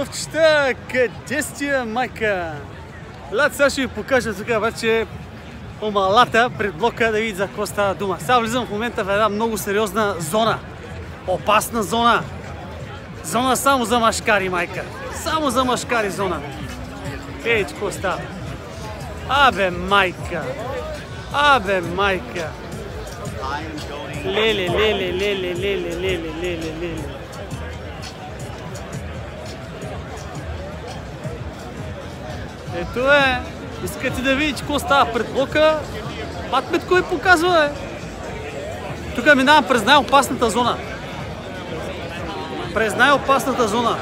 Овчета, къде сте, майка? Елате, сега ще ви покажа тук вече омалата пред блока да видите за какво става дума. Сега влизам в момента в една много сериозна зона. Опасна зона. Зона само за машкари, майка. Само за машкари зона. Ей, какво става? Абе, майка. Абе, майка. Леле, леле, леле, леле, леле, леле, леле. Ето е. Искате да видите какво става пред блока? Пат кой показва, Тук минавам през най-опасната зона. През най-опасната зона.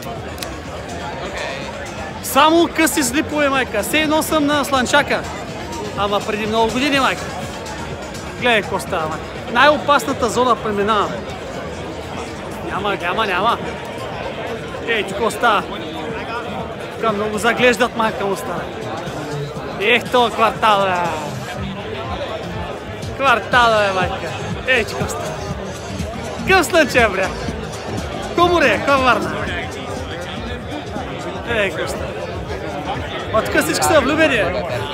Само къси слипове, майка. Все едно съм на слънчака. Ама преди много години, майка. Гледай какво става, майка. Най-опасната зона преминавам. Няма. Ей, какво става? Тук много заглеждат, майка му става. Ех, този квартал, бе. Квартал, бе, майка. Ей, какво става? Къв слънче, бре? Комуре, къв Варна? Ей, какво става? А тук всички са влюбени.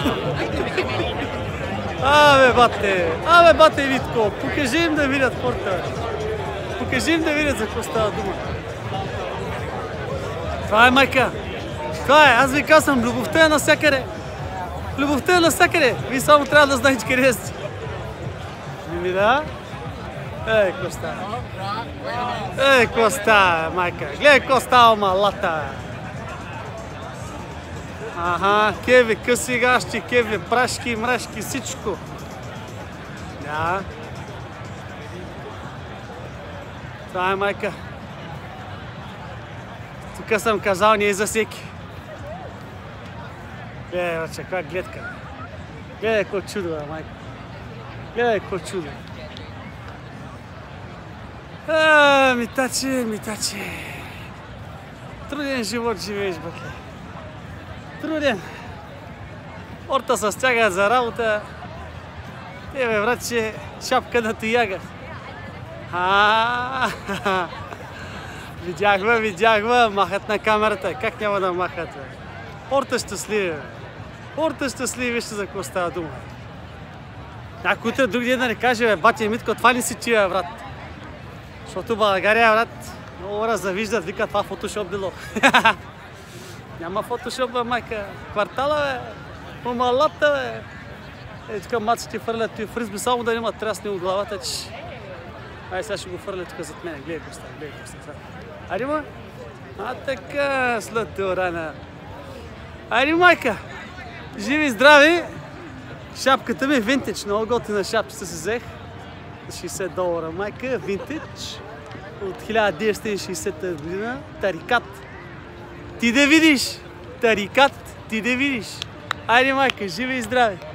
Абе, бате, Витко, покажи им да видят хората. Покажи им да видят за какво става дума. Това е, майка. Това е, аз ви казвам, любовта е навсякъде. Любовта е навсякъде. Вие само трябва да знаете къде сте. Мими, да? Ей, какво става? Ей, какво става, майка? Гледай, какво става, малата. Аха, кеви къси гащи, кеви прашки, мрашки, всичко. Да. Това е, майка. Тук съм казал, не е за всеки. Гледай, баче, каква гледка. Гледай, какво чудо, майка. Гледай, какво чудо. Митаче. Труден живот живееш, бакле. Труден. Хората се стягат за работа. Тебе, братче, шапка на тояга. Видях, махат на камерата. Как няма да махат, бе? Хората щастливи, бе. Хората щастливи, вижте за какво става дума. Някой утре друг ден да не каже, бе, бати Митко, това не си ти, бе, брат. Защото България, брат, много хора завиждат, вика, това фотошоп било. Няма фотошоп, бе, майка. Квартала, бе. Помалата, бе. Ей, тук маците фърлят ти фризби, само да няма трясни от главата, че... Ай, сега ще го фърля тук зад мен. Гледай какво става, Айде, ма? А, така, след рана. Айде, майка. Живи и здрави. Шапката ми е винтидж. Много готина шапчета си взех. За $60, майка. Винтидж. От 1960 година. Тарикат. Ти да видиш. Айде, майка. Живи и здрави.